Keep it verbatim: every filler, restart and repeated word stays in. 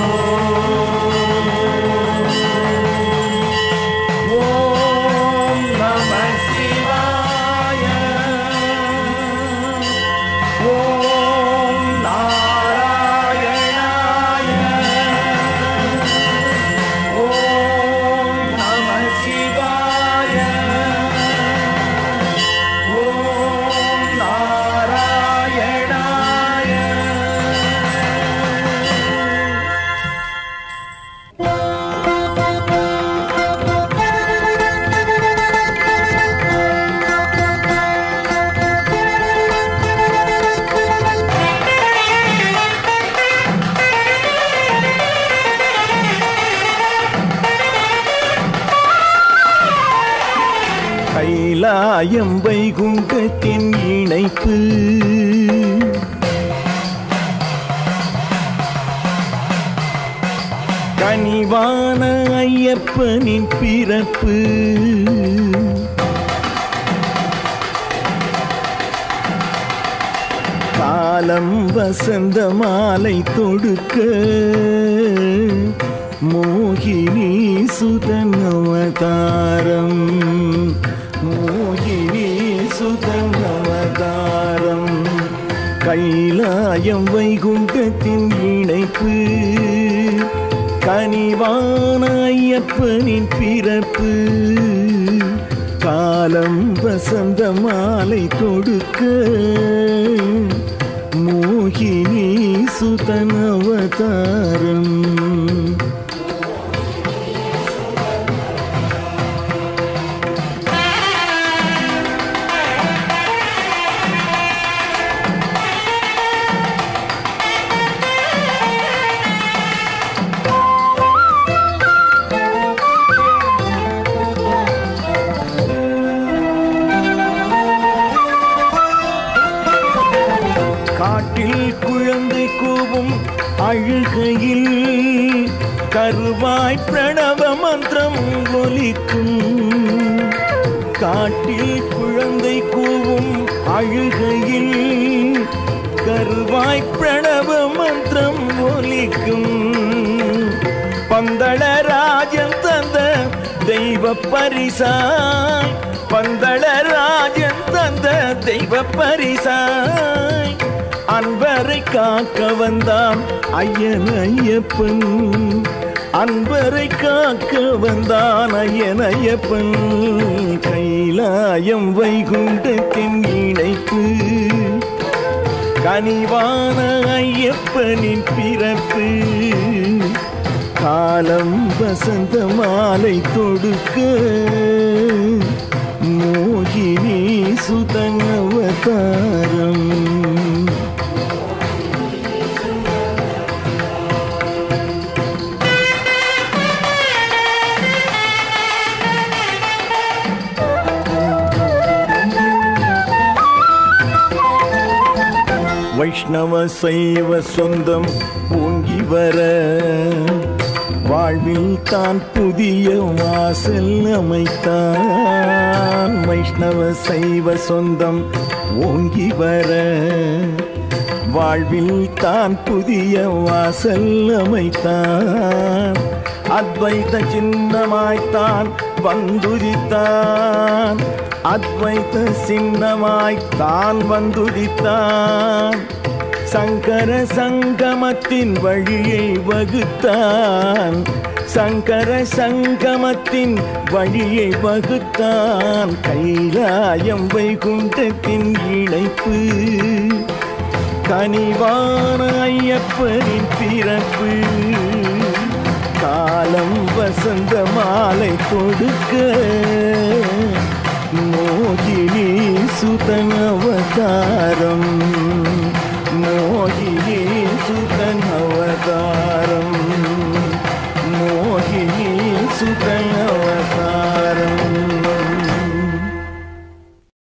கைலாயம் வைகுண்டத்தின் இணைப்பு கனிவான ஐயப்பனின் பிறப்பு காலம் வசந்த மாலை தொடுக்க மோகினி சுதன் அவதாரம் மோகினி சுதன் அவதாரம் கைலாயம் வைகுண்டத்தின் இணைப்பு கனிவான ஐயப்பனின் பிறப்பு காலம் வசந்த மாலை தொடுக்க மோகினி சுதன் அவதாரம் காட்டில் குழந்தை கூவும் அழுகையில் கருவாய் பிரணவ மந்திரம் ஒலிக்கும் காட்டில் குழந்தை கூவும் அழுகையில் கருவாய் பிரணவ மந்திரம் ஒலிக்கும் பந்தளராஜன் தந்த தெய்வ பரிசாய் பந்தளராஜன் தந்த தெய்வ பரிசாய் அன்பரை காக்க வந்தான் ஐயன் ஐயப்பன் அன்பரை காக்க வந்தான் ஐயன் ஐயப்பன் கைலாயம் வைகுண்டத்தின் இணைப்பு கனிவான ஐயப்பனின் பிறப்பு காலம் வசந்த மாலை தொடுக்க மோகினி சுதன் அவதாரம் வைஷ்ணவ சைவ சொந்தம் ஓங்கி வர வாழ்வில் தான் புதிய வாசல் அமைத்தான் வைஷ்ணவ சைவ சொந்தம் ஓங்கி வர வாழ்வில் தான் புதிய வாசல் அமைத்தான் அத்வைத சின்னமாய்த்தான் வந்துதித்தான் அத்வைத சின்னமாய்த்தான் வந்துதித்தான் சங்கர சங்கமத்தின் வழியை வகுத்தான் சங்கர சங்கமத்தின் வழியை வகுத்தான் கைலாயம் வைகுண்டத்தின் இணைப்பு கனிவான ஐயப்பனின் பிறப்பு காலம் வசந்த மாலை கொடுக்க மோகினி சுதன் அவதாரம்